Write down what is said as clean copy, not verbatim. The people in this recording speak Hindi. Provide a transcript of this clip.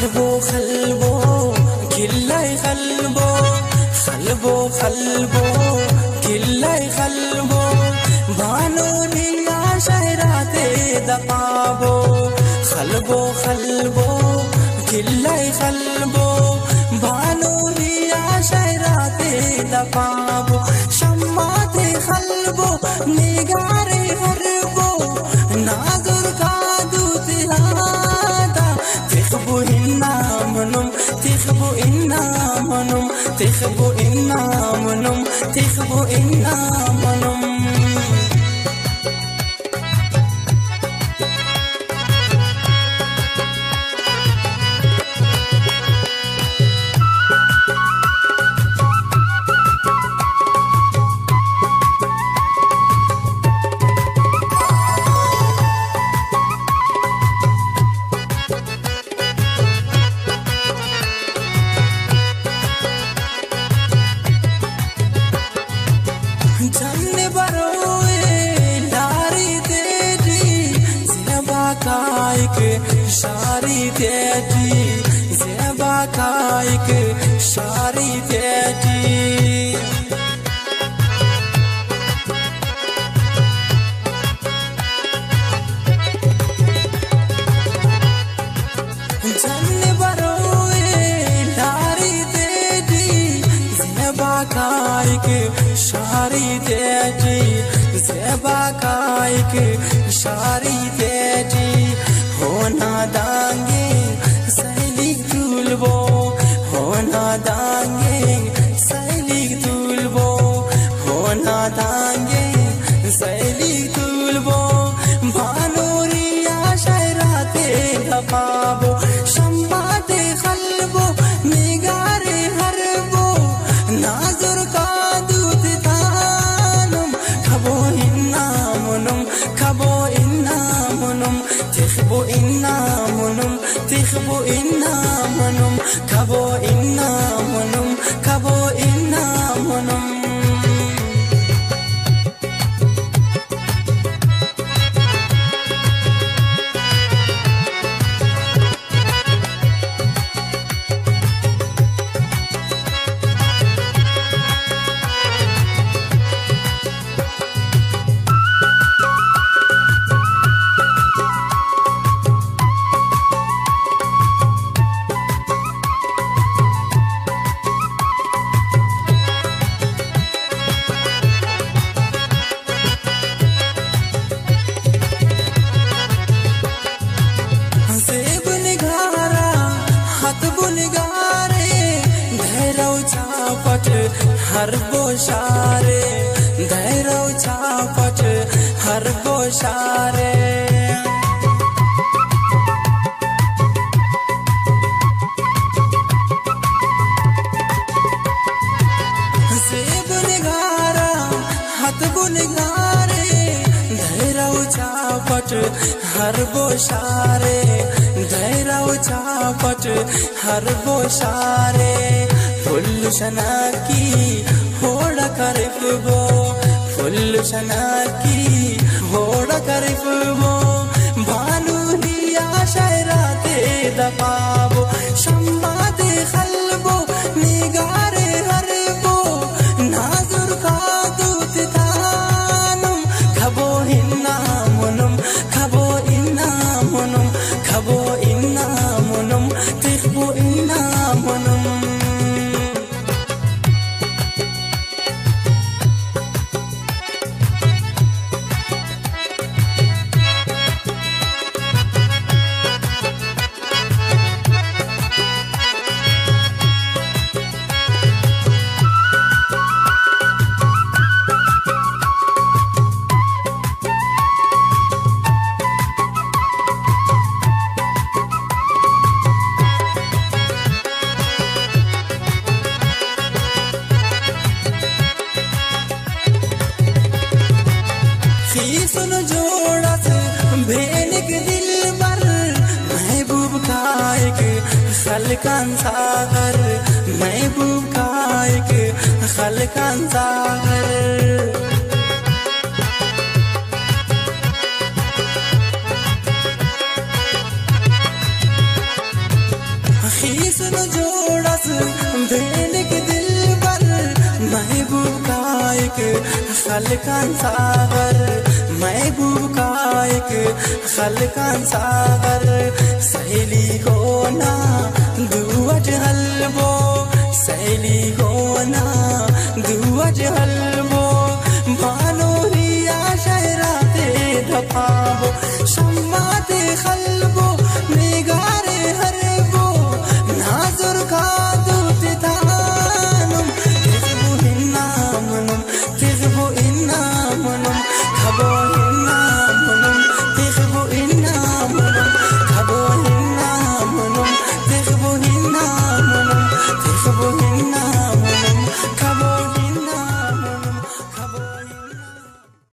خلبو خلبو كلاي خلبو خلبو خلبو كلاي خلبو بانوري عشيرات دقابو خلبو خلبو كلاي خلبو بانوري عشيرات دقابو شمات خلبو نگاري هربو ناظر كادو تهادا تخبو إنا منم تخبو إنا منم تخبو إنا منم تخبو إنا منم जन्ने बरोए लारी तेरी ज़ेबा कायक शारी तेरी ज़ेबा कायक शारी तेरी जन्ने बरोए लारी तेरी ज़ेबा कायक शारी तेरी ज़ेबा कायक शारी तेरी होना दांगे सैलिक तुलबो होना दांगे सैलिक तुलबो होना दांगे सैलिक तुलबो भानोरी आशयराते दपाबो शम्बाते खलबो निगारे हरबो नाजुर का تخبو إنا منم تخبو إنا منم كبو إنا منم كبو إنا منم हर बोशारे धैरव चापट हर बोशारे सेब निगारा हाथ बुनगारे धैरव चापट हर बोशारे धैरव चापट हर बोशारे फुल शनाकी होड़ा करफबो फुल शनाकी होड़ा करफबो भानु हिया शयराते दपाबो शम्बाते खलबो निगारे हरबो नाजुर का दूत तानम खबो इन्ना मुनम खबो इन्ना मुनम खबो इन्ना मुनम तिखबो इन्ना मुनम सुनो जोड़ा से भेनिक दिल बर महबूब का एक खलकान सागर महबूब का एक खलकान सागर एक खलकान सागर, महबूब का एक खलकान सागर।